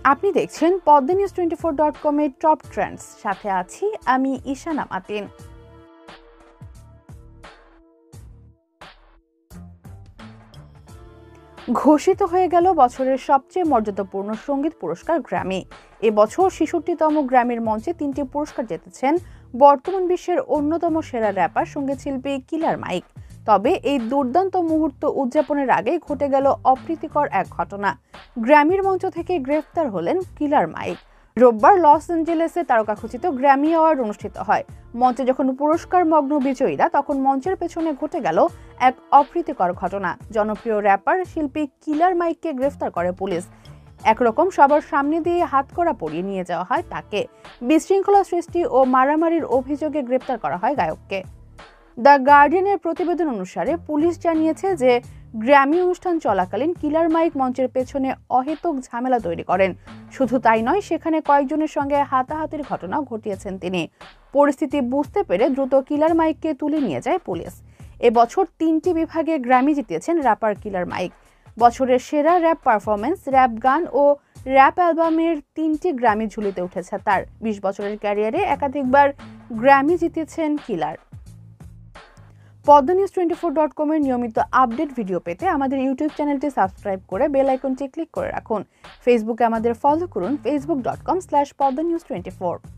আপনি দেখছেন Padma news 24.com এর টপ ট্রেন্ডস, সাথে আছি আমি ঈশানা মাতিন। ঘোষিত হয়ে গেল বছরের সবচেয়ে মর্যাদাপূর্ণ সঙ্গীত পুরস্কার গ্র্যামি। এবছর ৬৬তম গ্র্যামির মঞ্চে ৩টি পুরস্কার জিতেছেন বর্তমান বিশ্বের অন্যতম সেরা র্যাপার সঙ্গীত শিল্পী কিলার মাইক। তবে এই দুর্দান্ত মুহূর্ত উদযাপনের আগেই ঘটে গেল অপ্রীতিকর এক ঘটনা। গ্র্যামির মঞ্চ থেকে গ্রেফতার হলেন কিলার মাইক। রোববার লস অ্যাঞ্জেলেসে তারকাখচিত গ্র্যামি অ্যাওয়ার্ড অনুষ্ঠিত হয়। মঞ্চে যখন পুরস্কার মগ্ন বিজয়ীরা, তখন মঞ্চের পেছনে ঘটে গেল এক অপ্রীতিকর ঘটনা। জনপ্রিয় র্যাপার শিল্পী কিলার মাইককে গ্রেফতার করে পুলিশ। একরকম সবার সামনে দিয়ে হাতকড়া পরিয়ে নিয়ে যাওয়া হয় তাকে। বিশৃঙ্খলা সৃষ্টি ও মারামারির অভিযোগে গ্রেফতার করা হয় গায়ককে। দ্য গার্ডিয়ানের প্রতিবেদন অনুসারে পুলিশ জানিয়েছে যে গ্র্যামি অনুষ্ঠান চলাকালীন কিলার মাইক মঞ্চের পেছনে অহেতুক ঝামেলা তৈরি করেন। শুধু তাই নয়, সেখানে কয়েকজনের সঙ্গে হাতাহাতির ঘটনাও ঘটিয়েছেন তিনি। পরিস্থিতি বুঝতে পেরে দ্রুত কিলার মাইককে তুলে নিয়ে যায় পুলিশ। এবছর 3টি বিভাগে গ্র্যামি জিতেছেন র্যাপার কিলার মাইক। বছরের সেরা র্যাপ পারফরমেন্স, র্যাপ গান ও র্যাপ অ্যালবামের 3টি গ্র্যামি ঝুলিতে উঠেছে তার। 20 বছরের ক্যারিয়ারে একাধিকবার গ্র্যামি জিতেছেন কিলার। পদ্মা নিউজ 24.com এর নিয়মিত আপডেট ভিডিও পেতে আমাদের ইউটিউব চ্যানেলটি সাবস্ক্রাইব করে বেল আইকনটি ক্লিক করে রাখুন। ফেসবুকে আমাদের ফলো করুন facebook.com/padmanews24।